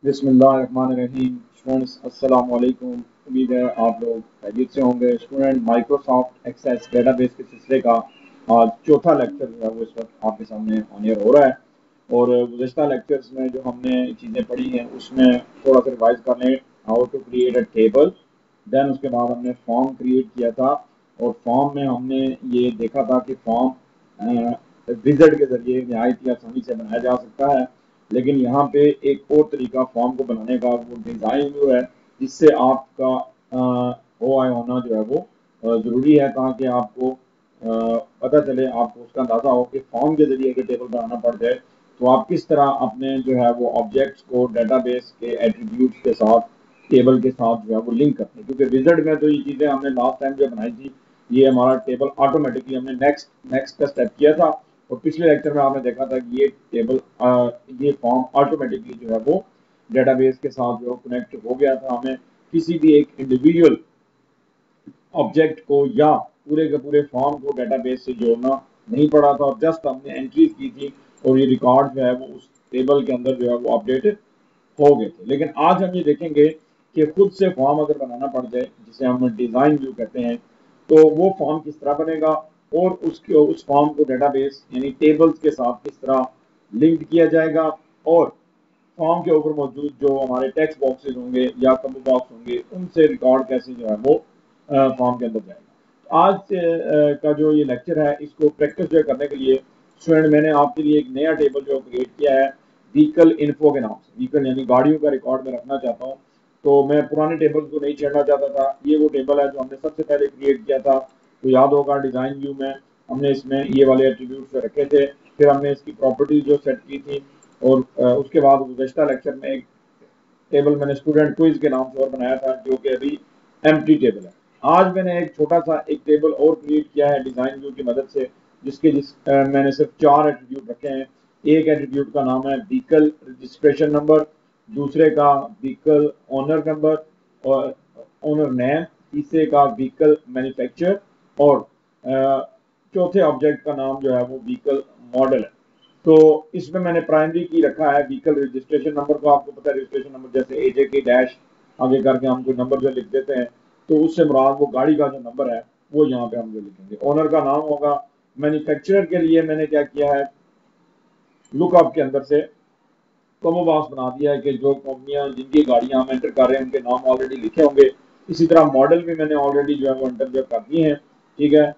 बिस्मिल्लाहिर्रहमानिर्रहीम। स्टूडेंट्स अस्सलाम वालेकुम। उम्मीद है आप लोग खैरियत से होंगे। स्टूडेंट, माइक्रोसॉफ्ट एक्सेस डेटाबेस के सिलसिले का आज चौथा लेक्चर जो है वो इस वक्त आपके सामने ऑन एयर हो रहा है। और गुज़श्ता लेक्चर्स में जो हमने चीज़ें पढ़ी हैं उसमें थोड़ा सा रिवाइज कर लें। How to create a table, then उसके बाद हमने फॉर्म क्रिएट किया था और फॉर्म में हमने ये देखा था कि फॉर्म विज़ार्ड के जरिए नहायत ही आसानी से बनाया जा सकता है। लेकिन यहाँ पे एक और तरीका फॉर्म को बनाने का, वो डिज़ाइन जो है जिससे आपका ओ आई होना जो है वो ज़रूरी है, ताकि आपको पता चले, आपको उसका अंदाज़ा हो कि फॉर्म के जरिए अगर टेबल बनाना पड़ जाए तो आप किस तरह अपने जो है वो ऑब्जेक्ट्स को डेटाबेस के एट्रीब्यूट्स के साथ, टेबल के साथ जो है वो लिंक करते हैं। क्योंकि विज़ार्ड में तो ये चीज़ें हमने लास्ट टाइम जो बनाई थी, ये हमारा टेबल ऑटोमेटिकली हमने नेक्स्ट नेक्स्ट का स्टेप किया था। और पिछले लेक्चर में आपने देखा था कि ये टेबल ये फॉर्म ऑटोमेटिकली जो है वो डेटाबेस के साथ जो कनेक्ट हो गया था। हमें किसी भी एक इंडिविजुअल ऑब्जेक्ट को या पूरे के पूरे फॉर्म को डेटाबेस से जोड़ना नहीं पड़ा था, और जस्ट हमने एंट्रीज की थी और ये रिकॉर्ड जो है वो उस टेबल के अंदर जो है वो अपडेट हो गए थे। लेकिन आज हम ये देखेंगे कि खुद से फॉर्म अगर बनाना पड़ जाए, जिसे हम डिज़ाइन व्यू कहते हैं, तो वो फॉर्म किस तरह बनेगा और उसके उस फॉर्म को डेटाबेस यानी टेबल्स के साथ किस तरह लिंक किया जाएगा, और फॉर्म के ऊपर मौजूद जो हमारे टेक्स्ट बॉक्सेस होंगे या कम्बो बॉक्स होंगे उनसे रिकॉर्ड कैसे जो है वो फॉर्म के अंदर जाएगा। तो आज का जो ये लेक्चर है, इसको प्रैक्टिस जो करने के लिए स्टूडेंट मैंने आपके लिए एक नया टेबल जो क्रिएट किया है व्हीकल इन्फो के नाम से। व्हीकल यानी गाड़ियों का रिकॉर्ड में रखना चाहता हूँ। तो मैं पुराने टेबल्स को नहीं छेड़ना चाहता था। ये वो टेबल है जो हमने सबसे पहले क्रिएट किया था। तो याद होगा डिज़ाइन व्यू में हमने इसमें ये वाले एट्रीब्यूट्स रखे थे, फिर हमने इसकी प्रॉपर्टीज जो सेट की थी, और उसके बाद गुज़श्ता लेक्चर में एक टेबल मैंने स्टूडेंट क्विज के नाम से और बनाया था, जो कि अभी एम्प्टी टेबल है। आज मैंने एक छोटा सा एक टेबल और क्रिएट किया है डिज़ाइन व्यू की मदद से, मैंने सिर्फ 4 एट्रीब्यूट रखे हैं। एक एट्रीब्यूट का नाम है व्हीकल रजिस्ट्रेशन नंबर, दूसरे का व्हीकल ओनर नंबर और ओनर नेम, तीसरे का व्हीकल मैन्युफैक्चर, और चौथे ऑब्जेक्ट का नाम जो है वो व्हीकल मॉडल है। तो इसमें मैंने प्राइमरी की रखा है व्हीकल रजिस्ट्रेशन नंबर को। आपको पता है रजिस्ट्रेशन नंबर जैसे एजे के डैश आगे करके हम कोई नंबर जो लिख देते हैं, तो उससे मुराद वो गाड़ी का जो नंबर है वो यहाँ पे हम जो लिखेंगे। ओनर का नाम होगा। मैन्युफैक्चरर के लिए मैंने क्या किया है, लुकअप के अंदर से कॉमो बॉक्स बना दिया है कि जो कंपनियां जिनकी गाड़ियां हम एंटर कर रहे हैं उनके नाम ऑलरेडी लिखे होंगे। इसी तरह मॉडल भी मैंने ऑलरेडी जो है वो एंटर जो कर दिए हैं। ठीक है,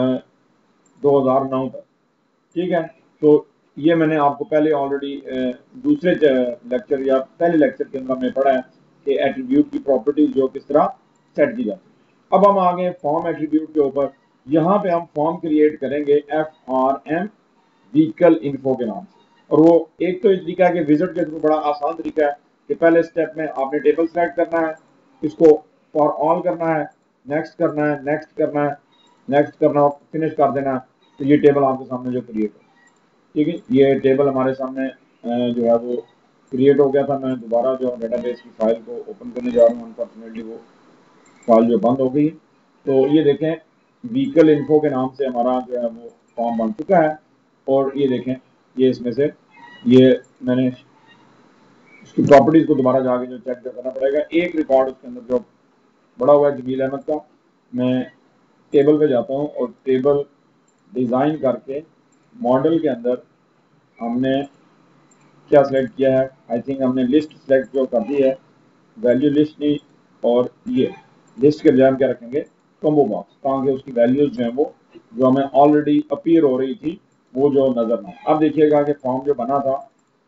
2009 तक। ठीक है, तो ये मैंने आपको पहले ऑलरेडी दूसरे लेक्चर या पहले लेक्चर के अंदर हमने पढ़ा है कि एट्रीब्यूट की प्रॉपर्टीज जो किस तरह सेट की जाती है। अब हम आ गए फॉर्म एट्रीब्यूट के ऊपर। यहाँ पे हम फॉर्म क्रिएट करेंगे FRM व्हीकल इन्फो के नाम से। और वो एक तो ये तरीका है कि विजिट के थ्रू बड़ा आसान तरीका है कि पहले स्टेप में आपने टेबल सेलेक्ट करना है, इसको फॉर ऑल करना है, नेक्स्ट करना है, नेक्स्ट करना है, नेक्स्ट करना, फिनिश कर देना है। तो ये टेबल आपके सामने जो क्रिएट हो, ठीक है, ये टेबल हमारे सामने जो है वो क्रिएट हो गया था। मैं दोबारा जो डेटाबेस की फाइल को ओपन करने जा रहा हूँ, अनफॉर्चुनेटली वो फाइल जो बंद हो गई। तो ये देखें, व्हीकल इन्फो के नाम से हमारा जो है वो फॉर्म बन चुका है। और ये देखें, ये इसमें से ये मैंने उसकी प्रॉपर्टीज को दोबारा जाके जो चेक करना पड़ेगा। एक रिकॉर्ड उसके अंदर जो बड़ा हुआ है जमील अहमद का, मैं टेबल पे जाता हूँ और टेबल डिज़ाइन करके मॉडल के अंदर हमने क्या सिलेक्ट किया है, आई थिंक हमने लिस्ट सिलेक्ट जो कर दी है, वैल्यू लिस्ट नहीं। और ये लिस्ट के बजाय हम क्या रखेंगे, कॉम्बो बॉक्स, ताकि उसकी वैल्यूज जो है वो जो हमें ऑलरेडी अपीयर हो रही थी वो जो नजर ना। अब देखिएगा कि फॉर्म जो बना था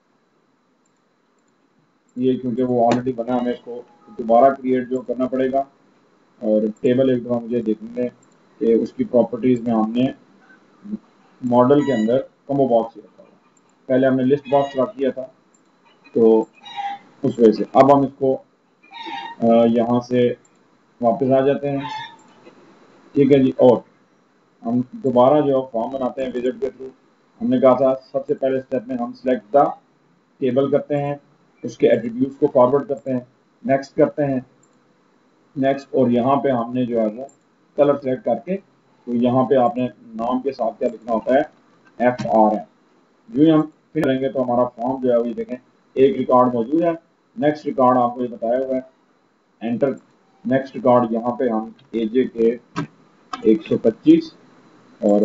ये, क्योंकि वो ऑलरेडी बना, हमें इसको दोबारा क्रिएट जो करना पड़ेगा। और टेबल एक दफा मुझे देखने कि उसकी प्रॉपर्टीज में हमने मॉडल के अंदर कॉम्बो बॉक्स रखा हुआ, पहले हमने लिस्ट बॉक्स रख दिया था। तो उस वजह से अब हम इसको यहाँ से वापस आ जाते हैं। ठीक है जी, और हम दोबारा जो फॉर्म बनाते हैं विजिट के थ्रू। हमने कहा था सबसे पहले स्टेप में हम सिलेक्ट द टेबल करते हैं, उसके एट्रीब्यूट्स को फॉरवर्ड करते हैं, नेक्स्ट करते हैं, नेक्स्ट, और यहाँ पे हमने जो है वो कलर सेलेक्ट करके, तो यहाँ पे आपने नाम के साथ क्या लिखना होता है, FRM। जो ही हम फिर करेंगे तो हमारा फॉर्म जो है वो, ये देखें, एक रिकॉर्ड मौजूद है नेक्स्ट रिकॉर्ड आपको ये बताया हुआ है, एंटर नेक्स्ट रिकॉर्ड। यहाँ पे हम एजे के 125 और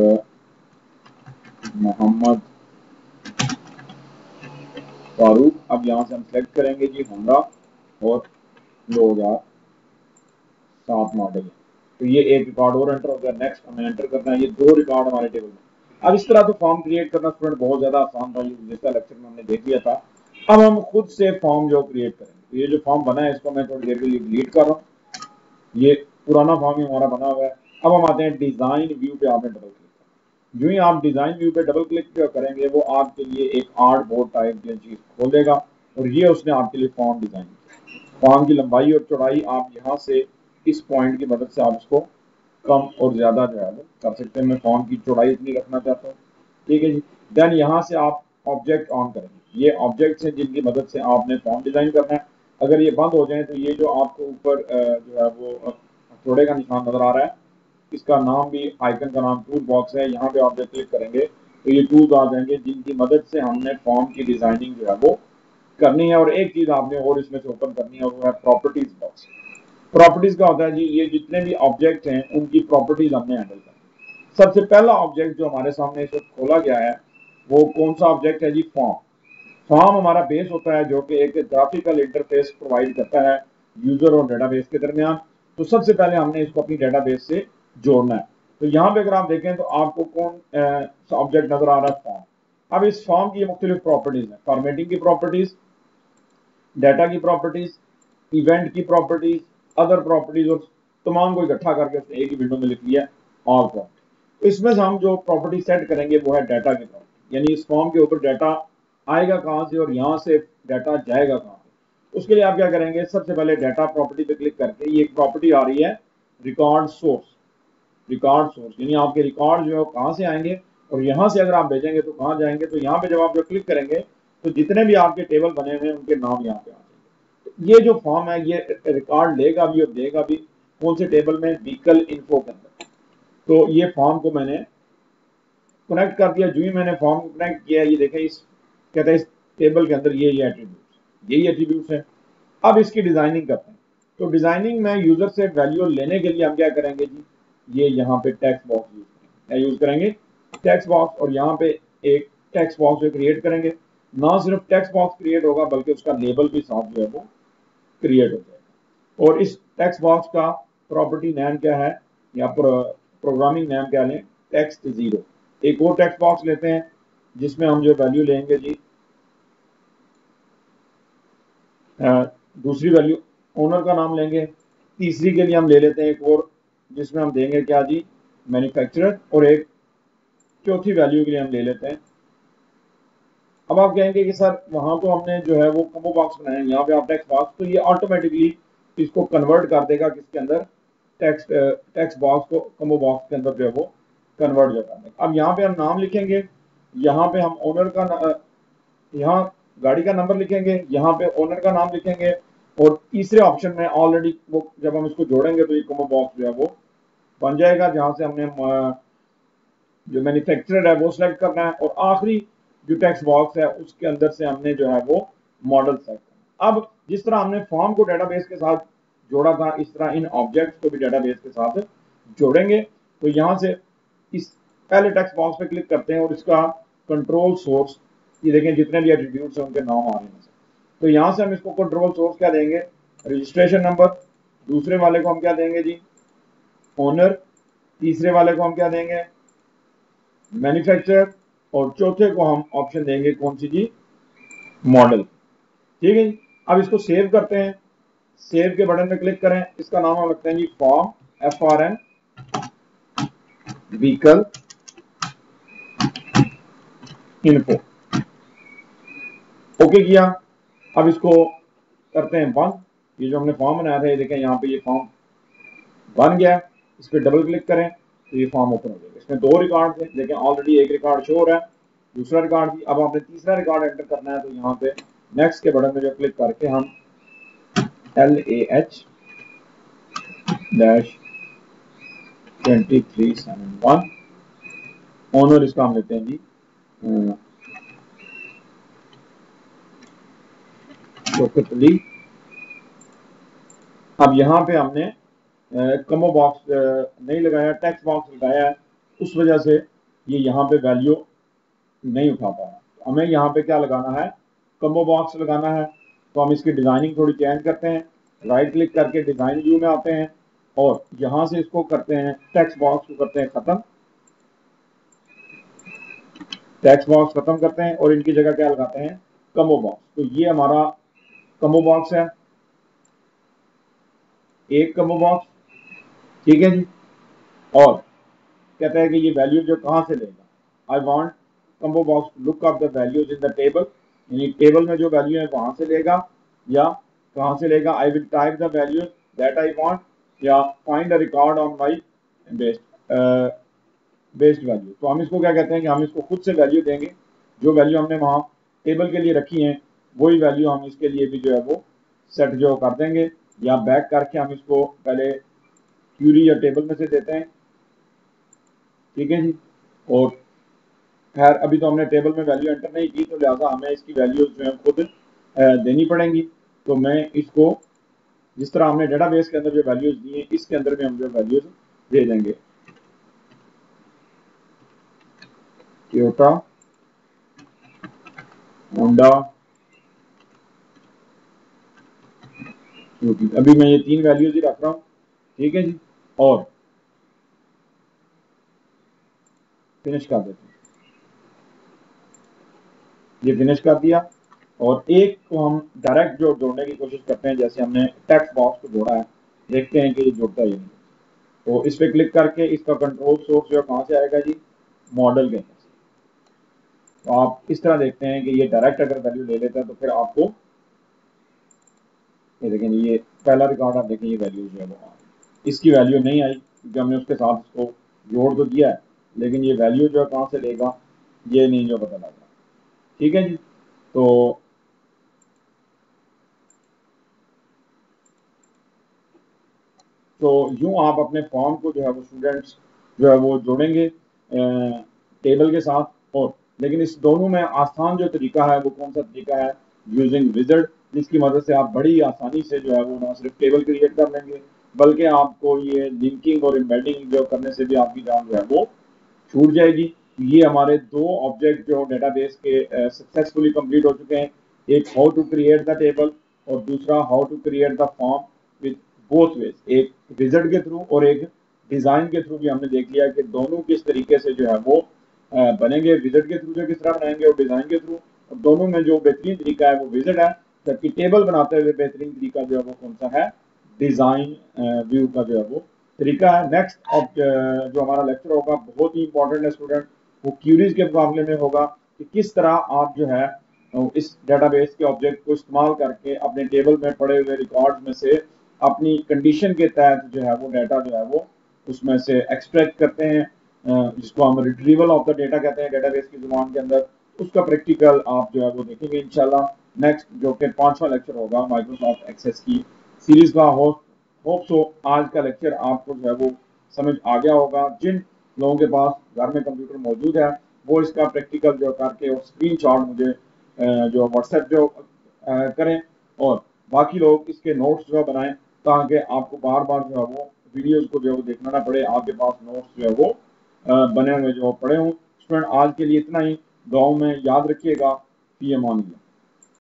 मोहम्मद फारूक, अब यहाँ से हम सेलेक्ट करेंगे जी होंडा और 2007 मॉडल। तो ये एक रिकॉर्ड और एंटर हो गया। नेक्स्ट हमें एंटर करना है ये 2 रिकॉर्ड हमारे टेबल में। अब इस तरह तो फॉर्म क्रिएट करना स्टूडेंट बहुत ज्यादा आसान था, जिसका लेक्चर में हमने देख लिया था। अब हम खुद से फॉर्म जो क्रिएट करेंगे, तो ये जो फॉर्म बना है इसको मैं थोड़ी देर के लिए डिलीट कर रहा हूँ। ये पुराना फॉर्म ही हमारा बना हुआ है। अब हम आते हैं डिजाइन व्यू पे, आपने डबल क्लिक करना। जो ही आप डिजाइन व्यू पे डबल क्लिक करेंगे वो आपके लिए एक आर्ट बोर्ड टाइप की चीज खोल देगा और ये उसने आपके लिए फॉर्म डिजाइन किया। फॉर्म की लंबाई और चौड़ाई आप यहाँ से इस पॉइंट की मदद से आप इसको कम और ज्यादा जो है वो कर सकते हैं। मैं फॉर्म की चौड़ाई इतनी रखना चाहता हूँ, ठीक है जी। देन यहाँ से आप ऑब्जेक्ट ऑन करेंगे। ये ऑब्जेक्ट्स हैं जिनकी मदद से आपने फॉर्म डिजाइन करना है। अगर ये बंद हो जाए तो ये जो आपको ऊपर जो है वो थोड़े का निशान नजर आ रहा है, इसका नाम भी, आइकन का नाम टूल बॉक्स है। यहाँ पे आप जब क्लिक करेंगे तो ये टूल्स आ जाएंगे जिनकी मदद से हमने फॉर्म की डिजाइनिंग जो है वो करनी है। और एक चीज आपने और इसमें से ओपन करनी है और वो है प्रॉपर्टीज बॉक्स। प्रॉपर्टीज का होता है जी, ये जितने भी ऑब्जेक्ट हैं उनकी प्रॉपर्टीज हमने हैंडल करनी। सबसे पहला ऑब्जेक्ट जो हमारे सामने इस वक्त खोला गया है वो कौन सा ऑब्जेक्ट है जी? फॉर्म। फॉर्म हमारा बेस होता है जो कि एक ग्राफिकल इंटरफेस प्रोवाइड करता है यूजर और डेटाबेस के दरमियान। तो सबसे पहले हमने इसको अपनी डेटाबेस से जोड़ना है। तो यहाँ पे अगर आप देखें तो आपको कौन ऑब्जेक्ट नजर आ रहा है? फॉर्म। अब इस फॉर्म की मुख्तलिफ प्रॉपर्टीज है, फॉर्मेटिंग की प्रॉपर्टीज, डाटा की प्रॉपर्टीज, इवेंट की प्रॉपर्टीज, अदर प्रॉपर्टीज, और तमाम को इकट्ठा करके उसने एक ही विंडो में लिख लिया, ऑल प्रॉपर्टी। इसमें से हम जो प्रॉपर्टी सेट करेंगे वो है डाटा की प्रॉपर्टी, यानी इस फॉर्म के ऊपर डाटा आएगा कहाँ से और यहाँ से डाटा जाएगा कहाँ से। उसके लिए आप क्या करेंगे? सबसे पहले डाटा प्रॉपर्टी पे क्लिक करके ये एक प्रॉपर्टी आ रही है रिकॉर्ड सोर्स। रिकॉर्ड सोर्स यानी आपके रिकॉर्ड जो है कहाँ से आएंगे और यहाँ से अगर आप भेजेंगे तो कहाँ जाएंगे। तो यहाँ पे जब आप जो क्लिक करेंगे तो जितने भी आपके टेबल बने हुए हैं उनके नाम यहाँ पे आ जाएंगे। ये जो फॉर्म है ये रिकॉर्ड लेगा भी और देगा भी कौन से टेबल में? व्हीकल इन्फो के अंदर। तो ये फॉर्म को मैंने कनेक्ट कर दिया। जो ही मैंने फॉर्म को कनेक्ट किया, ये देखें, इस कहते हैं इस टेबल के अंदर ये एट्रीब्यूट्स, यही एट्रीब्यूट्स हैं। अब इसकी डिजाइनिंग करते हैं। तो डिजाइनिंग में यूजर से वैल्यू लेने के लिए हम क्या करेंगे जी? ये यहाँ पे टेक्स्ट बॉक्स यूज करेंगे। क्या यूज करेंगे? Text box. और यहाँ पे एक टेक्स्ट बॉक्स क्रिएट करेंगे। ना सिर्फ टेक्स्ट बॉक्स क्रिएट होगा बल्कि उसका लेबल भी साथ जो है वो क्रिएट हो जाएगा। और इस टेक्स्ट बॉक्स का प्रॉपर्टी नेम क्या है या प्रोग्रामिंग नेम क्या लें? Text zero. एक और टेक्स्ट बॉक्स लेते हैं जिसमें हम जो वैल्यू लेंगे जी, दूसरी वैल्यू ओनर का नाम लेंगे। तीसरी के लिए हम ले लेते हैं एक और जिसमें हम देंगे क्या जी? मैन्युफैक्चरर। और एक चौथी वैल्यू के लिए हम ले लेते हैं। अब आप कहेंगे कि सर वहां तो हमने जो है वो कम्बो बॉक्स बनाया है, यहाँ पे आप टेक्स्ट बॉक्स, तो ये ऑटोमेटिकली इसको कन्वर्ट कर देगा किसके अंदर? टेक्स्ट बॉक्स को कम्बो बॉक्स के अंदर जो है वो कन्वर्ट जो कर देगा। अब यहाँ पे हम नाम लिखेंगे, यहाँ पे हम ओनर का यहाँ गाड़ी का नंबर लिखेंगे, यहाँ पे ओनर का नाम लिखेंगे। और तीसरे ऑप्शन में ऑलरेडी वो जब हम इसको जोड़ेंगे तो ये कॉमो बॉक्स जो है वो बन जाएगा, जहां से हमने जो मैन्युफैक्चरर है वो सिलेक्ट करना है। और आखिरी जो टेक्स्ट बॉक्स है उसके अंदर से हमने जो है वो मॉडल सेलेक्ट करना। अब जिस तरह हमने फॉर्म को डेटाबेस के साथ जोड़ा था, इस तरह इन ऑब्जेक्ट्स को भी डेटाबेस के साथ जोड़ेंगे। तो यहाँ से इस पहले टेक्स्ट बॉक्स पे क्लिक करते हैं और इसका कंट्रोल सोर्स, ये देखें जितने भी एट्रीब्यूट्स हैं उनके नाम आ रहे हैं। तो यहाँ से हम इसको कंट्रोल सोर्स क्या देंगे? Registration number. दूसरे वाले को हम क्या देंगे जी? ओनर। तीसरे वाले को हम क्या देंगे? मैन्युफैक्चरर। और चौथे को हम ऑप्शन देंगे कौन सी जी? मॉडल। ठीक है जी। अब इसको सेव करते हैं। सेव के बटन पे क्लिक करें। इसका नाम हम रखते हैं जी form, FRM, vehicle info. Okay किया। अब इसको करते हैं बंद। ये जो हमने फॉर्म बनाया था, ये देखें यहाँ पे ये फॉर्म बन गया। इस पर डबल क्लिक करें तो ये फॉर्म ओपन हो जाएगा। इसमें 2 रिकॉर्ड थे, लेकिन ऑलरेडी एक रिकॉर्ड शो हो रहा है, दूसरा रिकॉर्ड भी। अब आपने तीसरा रिकॉर्ड एंटर करना है, तो यहाँ पे नेक्स्ट के बटन में जो क्लिक करके हम LAH-2371 ओनर, इसका हम लेते हैं जी शौकतली। अब यहाँ पे हमने कमो बॉक्स नहीं लगाया, टेक्स्ट बॉक्स लगाया है, उस वजह से ये यहाँ पे वैल्यू नहीं उठा पाया। हमें यहाँ पे क्या लगाना है, कम्बो बॉक्स लगाना है। तो हम इसकी डिजाइनिंग थोड़ी चेंज करते हैं, राइट क्लिक करके डिजाइन व्यू में आते हैं और यहाँ से इसको करते हैं, टेक्स्ट बॉक्स को करते हैं खत्म, टेक्स्ट बॉक्स खत्म करते हैं और इनकी जगह क्या लगाते हैं, कम्बो बॉक्स। तो ये हमारा कम्बो बॉक्स है, एक कम्बो बॉक्स, ठीक है जी। और कहता है कि ये वैल्यू जो कहाँ से लेगा, I want combo box look up the values in the table, यानी टेबल में जो वैल्यू है वहां से लेगा या कहाँ से लेगा। I will type the values that I want या find a record on my based based value. तो हम इसको क्या कहते हैं कि हम इसको खुद से वैल्यू देंगे, जो वैल्यू हमने वहाँ टेबल के लिए रखी है वही वैल्यू हम इसके लिए भी जो है वो सेट जो कर देंगे, या बैक करके हम इसको पहले क्यूरी या टेबल में से देते हैं, ठीक है जी। और खैर अभी तो हमने टेबल में वैल्यू एंटर नहीं की, तो लिहाजा हमें इसकी वैल्यूज जो है खुद देनी पड़ेंगी। तो मैं इसको जिस तरह हमने डेटाबेस के अंदर जो वैल्यूज दी है इसके अंदर भी हम जो वैल्यूज दे देंगे, टोयोटा होंडा सुजुकी। अभी मैं ये 3 वैल्यूज ही रख रहा हूँ, ठीक है जी। और फिनिश कर देते हैं, ये फिनिश कर दिया। और एक को हम डायरेक्ट जो जोड़ने की कोशिश करते हैं, जैसे हमने टेक्स्ट बॉक्स को जोड़ा है, देखते हैं कि ये जुड़ता है नहीं। तो इस पे क्लिक करके इसका कंट्रोल सोर्स जो कहाँ से आएगा जी, मॉडल के अंदर से। तो आप इस तरह देखते हैं कि ये डायरेक्ट अगर वैल्यू ले लेता है तो फिर आपको ये देखें, ये पहला रिकॉर्ड आप देखें, ये वैल्यू जो है वो इसकी वैल्यू नहीं आई क्योंकि हमने उसके साथ इसको जोड़ तो दिया है, लेकिन ये वैल्यू जो है कहाँ से लेगा ये नहीं जो पता लगा, ठीक है जी। तो यूं आप अपने फॉर्म को जो है वो स्टूडेंट्स जो है वो जोड़ेंगे टेबल के साथ। और लेकिन इस दोनों में आसान जो तरीका है वो कौन सा तरीका है, यूजिंग विजर्ड, जिसकी मदद से आप बड़ी आसानी से जो है वो ना सिर्फ टेबल क्रिएट कर लेंगे बल्कि आपको ये लिंकिंग और एम्बेडिंग जो करने से भी आपकी जान जो है वो छूट जाएगी। ये हमारे 2 ऑब्जेक्ट जो डेटाबेस के सक्सेसफुली कंप्लीट हो चुके हैं, एक how to create the table और दूसरा how to create the form with both ways, एक विजर्ड के थ्रू और एक डिजाइन के थ्रू भी हमने देख लिया कि दोनों किस तरीके से जो है वो बनेंगे, विजर्ड के थ्रू जो किस तरह बनाएंगे और डिजाइन के थ्रू। और दोनों में जो बेहतरीन तरीका है वो विजर्ड है, जबकि टेबल बनाते हुए बेहतरीन तरीका जो है वो कौन सा है, डिजाइन व्यू का जो है वो तरीका है। नेक्स्ट जो हमारा लेक्चर होगा बहुत ही इंपॉर्टेंट है स्टूडेंट, वो क्यूरीज के मामले में होगा कि किस तरह आप जो है इस डेटाबेस के ऑब्जेक्ट को इस्तेमाल करके अपने टेबल में पड़े हुए रिकॉर्ड में से अपनी कंडीशन के तहत जो है वो डाटा जो है वो उसमें से एक्सट्रैक्ट करते हैं, जिसको हम रिट्रीवल ऑफ द डेटा कहते हैं डेटाबेस की जुबान के अंदर। उसका प्रैक्टिकल आप जो है वो देखेंगे इंशाल्लाह नेक्स्ट, जो कि 5वां लेक्चर होगा माइक्रोसॉफ्ट एक्सेस की सीरीज का। होप सो आज का लेक्चर आपको जो है वो समझ आ गया होगा। जिन लोगों के पास घर में कंप्यूटर मौजूद है वो इसका प्रैक्टिकल जो करके और स्क्रीनशॉट मुझे जो व्हाट्सएप जो करें, और बाकी लोग इसके नोट्स जो है बनाएं ताकि आपको बार बार जो है वो वीडियोस को जो है वो देखना ना पड़े, आपके पास नोट्स जो है वो बने हुए जो पड़े हों। स्टूडेंट आज के लिए इतना ही, गाँव में याद रखिएगा, पी एम ऑन।